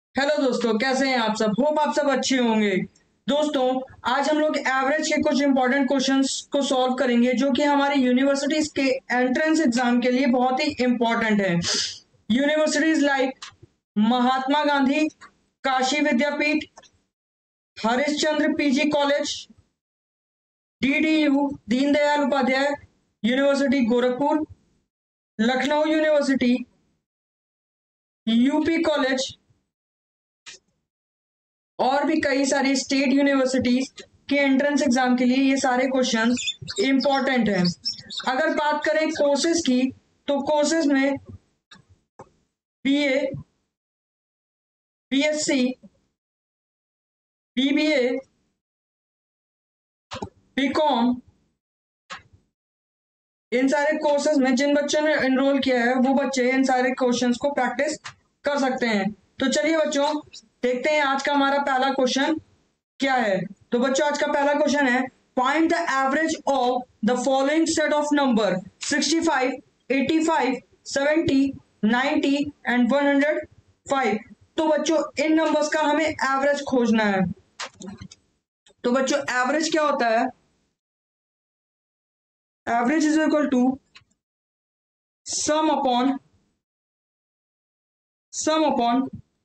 Hello दोस्तों, कैसे हैं आप सब। होप आप सब अच्छे होंगे। दोस्तों, आज हम लोग एवरेज के कुछ इंपॉर्टेंट क्वेश्चंस को सॉल्व करेंगे जो कि हमारी यूनिवर्सिटीज के एंट्रेंस एग्जाम के लिए बहुत ही इंपॉर्टेंट है। Universities like Mahatma Gandhi Kashi Vidyapith, Harishchandra PG college, DDU Deendayal Upadhyay university Gorakhpur, Lucknow university, UP college और भी कई सारी स्टेट यूनिवर्सिटीज के एंट्रेंस एग्जाम के लिए ये सारे क्वेश्चन इंपॉर्टेंट हैं। अगर बात करें कोर्सेज की, तो कोर्सेज में बीए, बीएससी, बीबीए, बीकॉम, इन सारे कोर्सेज में जिन बच्चों ने एनरोल किया है वो बच्चे इन सारे क्वेश्चंस को प्रैक्टिस कर सकते हैं। तो चलिए बच्चों, देखते हैं आज का हमारा पहला क्वेश्चन क्या है। तो बच्चों, आज का पहला क्वेश्चन है, find the average of the following set of number 65, 85, 70, 90 and 105। तो बच्चों, इन नंबर्स का हमें एवरेज खोजना है। तो बच्चों, एवरेज क्या होता है? Average is equal to sum upon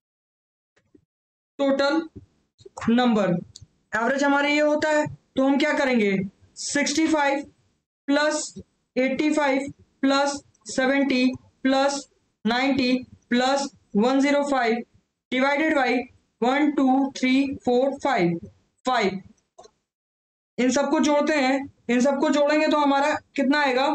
total number. Average हमारे ये होता है, तो हम क्या करेंगे, 65 plus 85 plus 70 plus 90 plus 105 divided by 1 2 3 4 5 5। इन सबको जोड़ते हैं, इन सबको जोड़ेंगे तो हमारा कितना आएगा,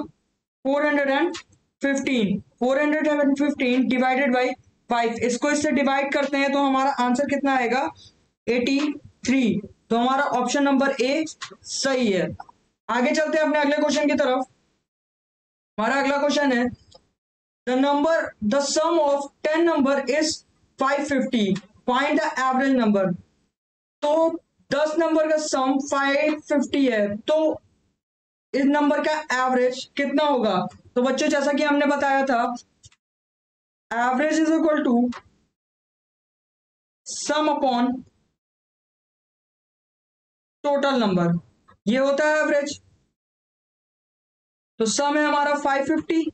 415। 415 डिवाइडेड बाई 5, इसको इससे डिवाइड करते हैं तो हमारा आंसर कितना आएगा, 83। तो हमारा ऑप्शन नंबर ए सही है। आगे चलते हैं अपने अगले क्वेश्चन की तरफ। हमारा अगला क्वेश्चन है, the sum of 10 number is 550, find the average number. तो 10 नंबर का सम 550 है, तो इस नंबर का एवरेज कितना होगा? तो बच्चों, जैसा कि हमने बताया था, average is equal to sum upon total number, ये होता है एवरेज। तो सम है हमारा 550,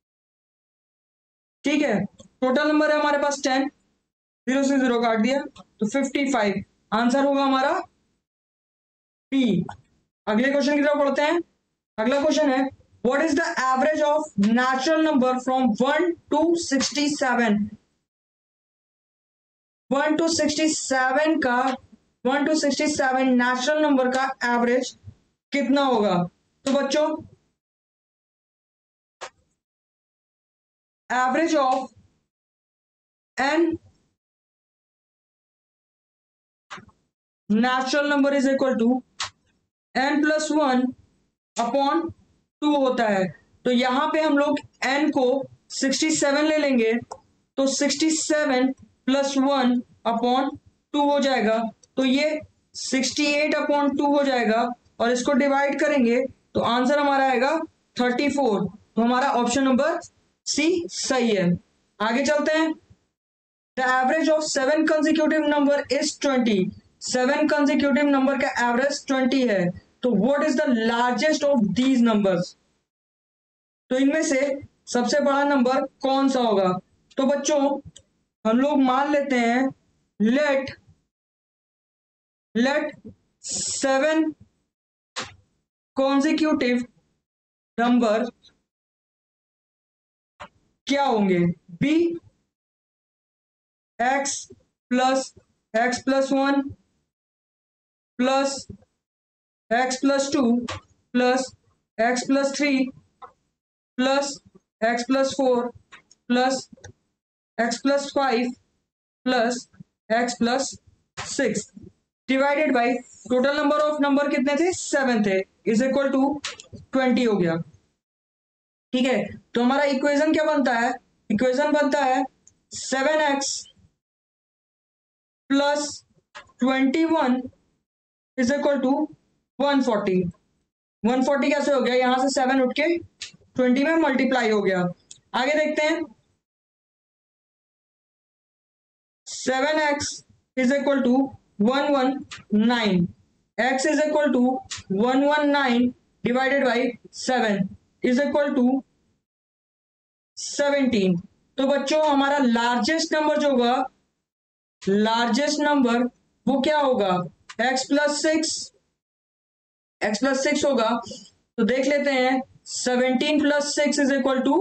ठीक है। टोटल नंबर है हमारे पास 10, 0 से 0 काट दिया तो 55। आंसर होगा हमारा बी। अगले क्वेश्चन की तरफ बढ़ते हैं। अगला क्वेश्चन है, what is the average of natural number from 1 to 67। 1 to 67 का 1 टू 67 नेचुरल नंबर का एवरेज कितना होगा? तो बच्चों, average of n natural number is equal to n plus 1 upon 2 होता है। तो यहां पे हम लोग n को 67 ले लेंगे, तो 67 प्लस 1 अपॉन 2 हो जाएगा, तो ये 68 अपॉन 2 हो जाएगा, और इसको डिवाइड करेंगे तो आंसर हमारा आएगा 34। तो हमारा ऑप्शन नंबर सी सही है। आगे चलते हैं। The average of 7 consecutive number is 20। 7 consecutive number का एवरेज 20 है, तो what is the largest of these numbers. तो इनमें से सबसे बड़ा नंबर कौन सा होगा? तो बच्चों, हम लोग मान लेते हैं, लेट 7 कॉन्जिक्यूटिव नंबर क्या होंगे, be x plus 1 plus x plus 2 plus x plus 3 plus x plus 4 plus x plus 5 plus x plus 6 divided by total number of number कितने थे, 7 थे, इज इक्वल टू 20 हो गया। ठीक है, तो हमारा इक्वेशन क्या बनता है? इक्वेशन बनता है 7x plus 21 is equal to 140। 140 कैसे हो गया, यहां से 7 उठ के 20 में मल्टीप्लाई हो गया। आगे देखते हैं। 7x is equal to 119. X is equal to 119 divided by 7 is equal to 17. तो बच्चों हमारा लार्जेस्ट नंबर जो होगा, लार्जेस्ट नंबर वो क्या होगा, x प्लस सिक्स होगा. तो देख लेते हैं 17 प्लस 6 इज इक्वल टू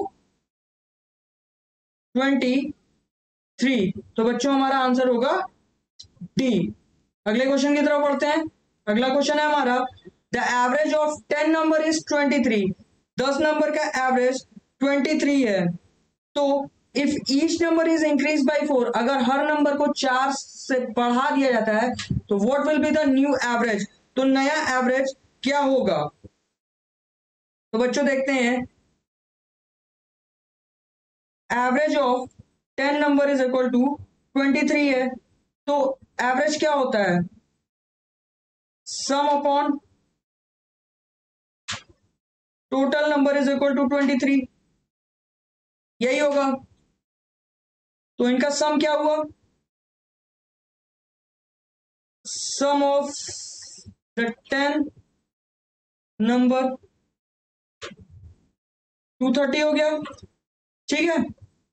23. तो बच्चों हमारा आंसर होगा डी. अगले क्वेश्चन की तरफ बढ़ते हैं. अगला क्वेश्चन है हमारा, the average of 10 number is 23. 10 number का एवरेज 23 है. तो if each number is increase by 4, अगर हर नंबर को 4 से बढ़ा दिया जाता है तो what will be the new average. तो नया एवरेज क्या होगा. तो बच्चों देखते हैं, average of 10 number is equal to 23 है. तो एवरेज क्या होता है, sum upon total number is equal to 23, यही होगा. तो इनका सम क्या हुआ, सम ऑफ द 10 नंबर 230 हो गया. ठीक है.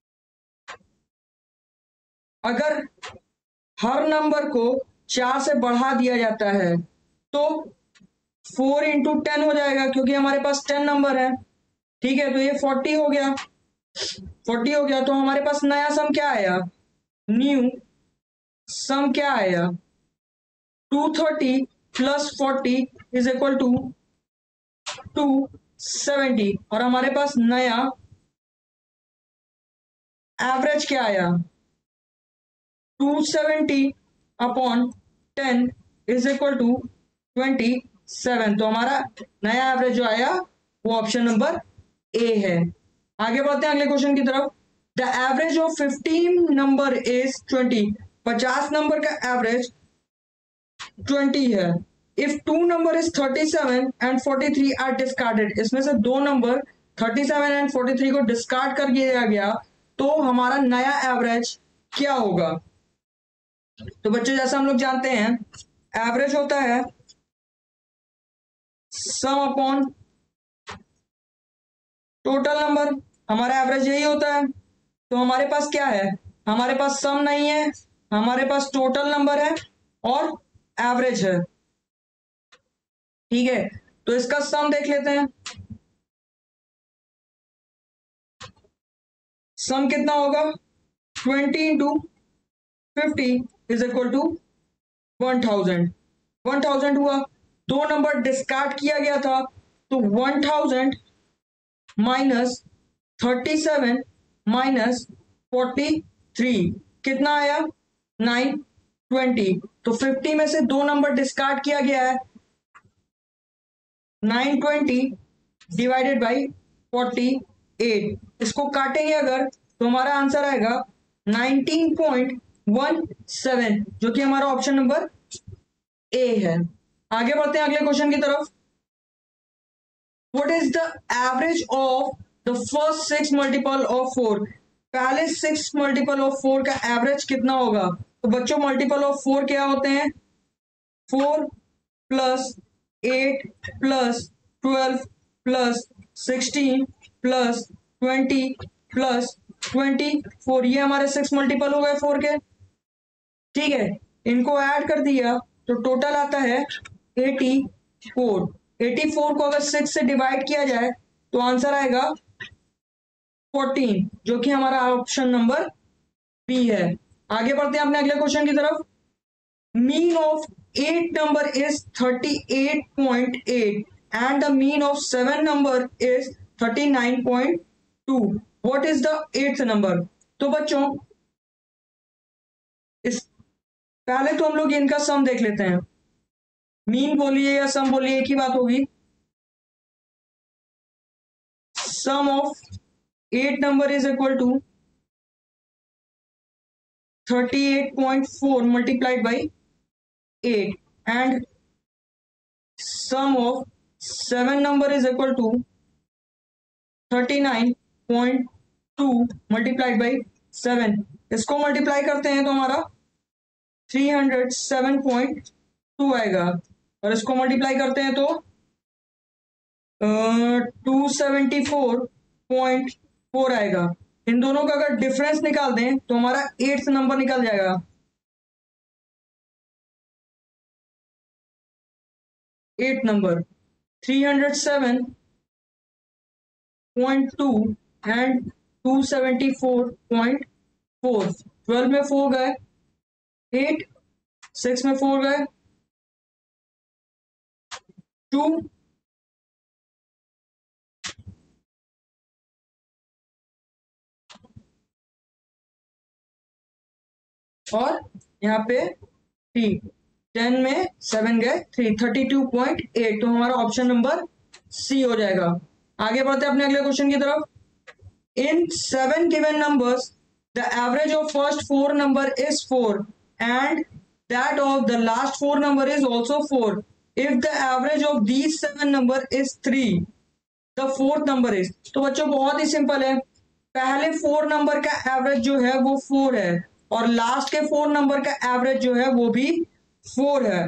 अगर हर नंबर को 4 से बढ़ा दिया जाता है तो 4 इंटू 10 हो जाएगा, क्योंकि हमारे पास 10 नंबर है. ठीक है. तो ये 40 हो गया. 40 हो गया. तो हमारे पास नया सम क्या आया, न्यू सम क्या आया, 230 प्लस 40 इज इक्वल टू 270. और हमारे पास नया एवरेज क्या आया, 270 अपॉन 10 इज इक्वल टू 27. तो हमारा नया एवरेज जो आया वो ऑप्शन नंबर ए है. आगे बढ़ते हैं अगले क्वेश्चन की तरफ. The average of 15 number is 20. 50 number का एवरेज 20 है. If 2 number is 37 and 43 are discarded, इसमें से 2 नंबर 37 एंड 43 को डिस्कार्ड कर दिया गया तो हमारा नया एवरेज क्या होगा. तो बच्चों जैसा हम लोग जानते हैं, एवरेज होता है सम अपॉन टोटल नंबर. हमारा एवरेज यही होता है. तो हमारे पास क्या है, हमारे पास सम नहीं है, हमारे पास टोटल नंबर है और एवरेज है. ठीक है. तो इसका सम देख लेते हैं. सम कितना होगा, 20 इंटू 50 इज इक्वल टू 1000. 1000 हुआ. 2 नंबर डिस्कार्ड किया गया था तो 1000 माइनस 37 माइनस 43 कितना आया, 920. तो 50 में से 2 नंबर डिस्कार्ड किया गया है, 920 डिवाइडेड बाई 48. इसको काटेंगे अगर तो हमारा आंसर आएगा 19.17, जो कि हमारा ऑप्शन नंबर ए है. आगे बढ़ते हैं अगले क्वेश्चन की तरफ. What is the average of the first 6 multiple of 4. पहले 6 मल्टीपल ऑफ 4 का एवरेज कितना होगा. तो बच्चों मल्टीपल ऑफ 4 क्या होते हैं, 4 plus 8 plus 12 plus 16 plus 20 plus 24. ये हमारे 6 मल्टीपल हो गए 4 के. ठीक है. इनको ऐड कर दिया तो टोटल आता है 84. 84 को अगर 6 से डिवाइड किया जाए तो आंसर आएगा 14, जो कि हमारा ऑप्शन नंबर बी है. आगे बढ़ते हैं अपने अगले क्वेश्चन की तरफ. Mean of 8 number is 38.8 and the mean of 7 number is 39.2. What is the 8th number? तो बच्चों इस पहले तो हम लोग इनका सम देख लेते हैं. मीन बोलिए या सम बोलिए एक ही बात होगी. Sum of 8 number is equal to 38.4 multiplied by 8 and sum of 7 number is equal to 39.2 multiplied by 7. इसको मल्टीप्लाई करते हैं तो हमारा 307.2 आएगा, और इसको मल्टीप्लाई करते हैं तो 274.4 आएगा। इन दोनों का अगर डिफरेंस निकाल दें तो हमारा 8th नंबर निकल जाएगा। 8 नंबर 307.2 एंड 274.4। 12 में 4 गए, 8, 6 में 4 गए, 2, और यहाँ पे 3, 10 में 7 गए, 3, 32.8। तो हमारा ऑप्शन नंबर सी हो जाएगा। आगे बढ़ते हैं अपने अगले क्वेश्चन की तरफ। In 7 given numbers the average of first 4 number is 4 and that of the last 4 number is also 4। If the average of these 7 number is 3, the 4th number is. तो बच्चों बहुत ही सिंपल है, पहले 4 नंबर का average जो है वो 4 है, और लास्ट के 4 नंबर का एवरेज जो है वो भी 4 है।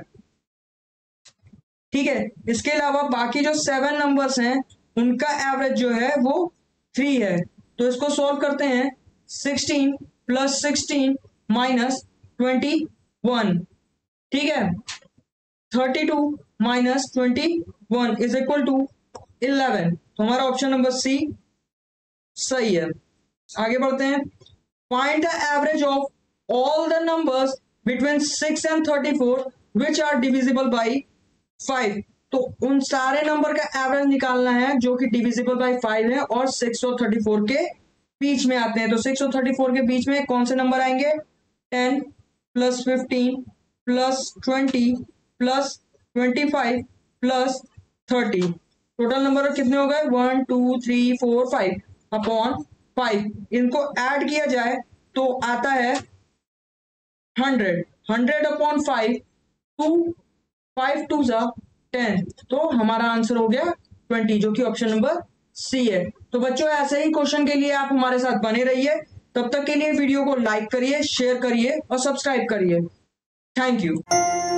ठीक है, इसके अलावा बाकी जो 7 नंबर्स हैं उनका एवरेज जो है वो 3 है। तो इसको सॉल्व करते हैं। 16 + 16 - 21, ठीक है। 32 - 21 इज इक्वल टू 11। तो हमारा ऑप्शन नंबर सी सही है। आगे बढ़ते हैं। Find the average of all the numbers between 6 and 34 which are divisible by 5। तो उन सारे नंबर का एवरेज निकालना है जो कि डिविजिबल बाई 5 है और 6 और 34 के बीच में आते हैं। तो 6 और 34 के बीच में कौन से नंबर आएंगे? 10 + 15 + 20 + 25 + 30। टोटल नंबर कितने हो गए? 1 2 3 4 5 अपॉन 5। इनको ऐड किया जाए तो आता है 100। 100 अपॉन 5, 2 5 2 10। तो हमारा आंसर हो गया 20, जो कि ऑप्शन नंबर सी है। तो बच्चों ऐसे ही क्वेश्चन के लिए आप हमारे साथ बने रहिए। तब तक के लिए वीडियो को लाइक करिए, शेयर करिए और सब्सक्राइब करिए। Thank you.